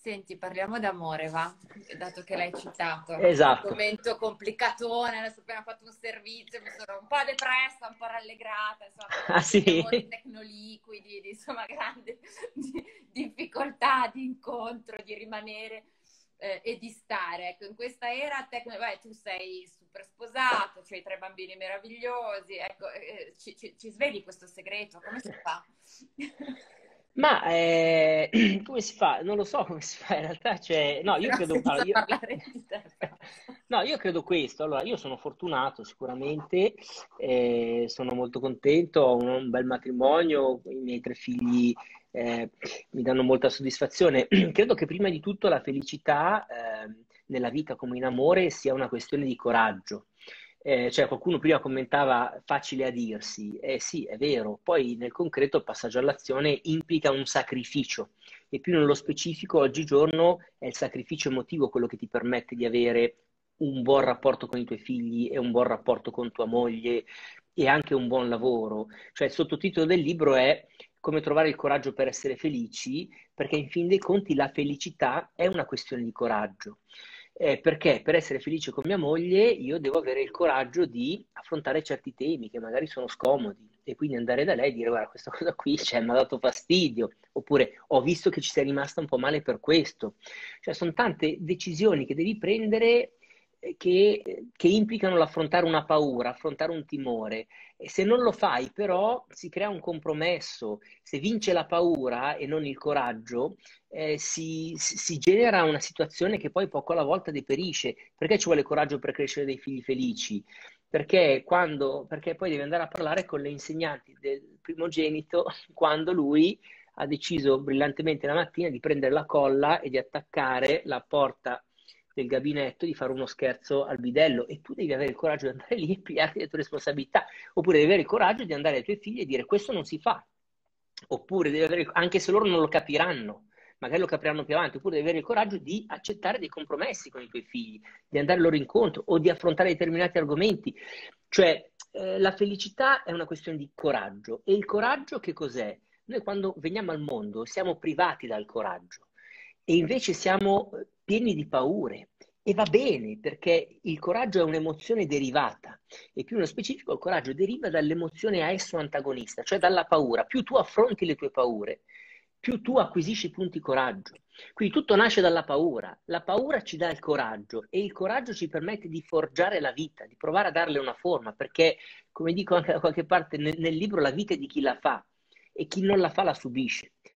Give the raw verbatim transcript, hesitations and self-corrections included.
Senti, parliamo d'amore, va? Dato che l'hai citato. Esatto. Argomento complicatone, adesso abbiamo fatto un servizio, mi sono un po' depressa, un po' rallegrata, insomma, Ah parliamo di sì? amori tecnoliquidi, di insomma grande di- difficoltà di incontro, di rimanere eh, e di stare. Ecco, in questa era tecno- vai, tu sei super sposato, hai tre bambini meravigliosi, ecco, eh, ci, ci, ci sveli questo segreto, come si fa? Ma eh, come si fa? Non lo so come si fa in realtà. Cioè, no, io Però credo, allora, senza io, parlare di te, però. no, io credo questo. Allora, io sono fortunato sicuramente, eh, sono molto contento, ho un, un bel matrimonio, i miei tre figli eh, mi danno molta soddisfazione. Credo che prima di tutto la felicità eh, nella vita come in amore sia una questione di coraggio. Eh, cioè, qualcuno prima commentava facile a dirsi, eh sì, è vero, poi nel concreto il passaggio all'azione implica un sacrificio e più nello specifico oggigiorno è il sacrificio emotivo quello che ti permette di avere un buon rapporto con i tuoi figli e un buon rapporto con tua moglie e anche un buon lavoro. Cioè, il sottotitolo del libro è Come trovare il coraggio per essere felici, perché in fin dei conti la felicità è una questione di coraggio. Eh, perché per essere felice con mia moglie io devo avere il coraggio di affrontare certi temi che magari sono scomodi e quindi andare da lei e dire guarda questa cosa qui cioè, mi ha dato fastidio oppure ho visto che ci sei rimasta un po' male per questo. Cioè sono tante decisioni che devi prendere eh, che, che implicano l'affrontare una paura, affrontare un timore e se non lo fai però si crea un compromesso, se vince la paura e non il coraggio eh, si, si- si genera una situazione che poi poco alla volta deperisce. Perché ci vuole coraggio per crescere dei figli felici? Perché, quando, perché poi devi andare a parlare con le insegnanti del primogenito quando lui ha deciso brillantemente la mattina di prendere la colla e di attaccare la porta del gabinetto, di fare uno scherzo al bidello e tu devi avere il coraggio di andare lì e pigliarti le tue responsabilità, oppure devi avere il coraggio di andare ai tuoi figli e dire questo non si fa, oppure devi avere, anche se loro non lo capiranno, magari lo capiranno più avanti, oppure devi avere il coraggio di accettare dei compromessi con i tuoi figli, di andare loro incontro o di affrontare determinati argomenti. Cioè, eh, la felicità è una questione di coraggio. E il coraggio che cos'è? Noi quando veniamo al mondo siamo privati dal coraggio e invece siamo eh, pieni di paure. E va bene, perché il coraggio è un'emozione derivata e più nello specifico il coraggio deriva dall'emozione a esso antagonista, cioè dalla paura. Più tu affronti le tue paure, più tu acquisisci punti coraggio. Quindi tutto nasce dalla paura. La paura ci dà il coraggio e il coraggio ci permette di forgiare la vita, di provare a darle una forma, perché, come dico anche da qualche parte nel, nel libro, la vita è di chi la fa e chi non la fa la subisce.